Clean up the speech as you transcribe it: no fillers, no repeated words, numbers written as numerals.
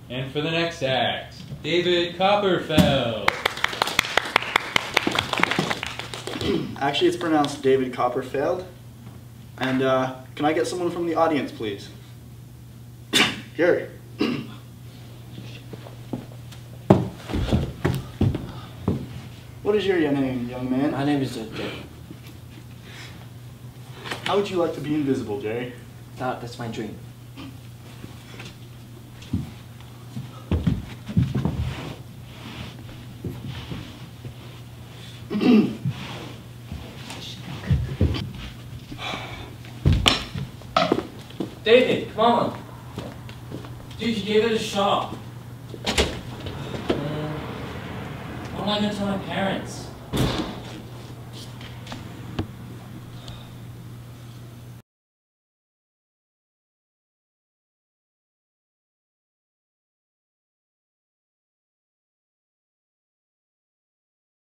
And for the next act, David CopperFailed. Actually, it's pronounced David CopperFailed. And can I get someone from the audience, please? Here. What is your name, young man? My name is Jerry. How would you like to be invisible, Jerry? That's my dream. David, come on. Dude, you gave it a shot. What am I going to tell my parents?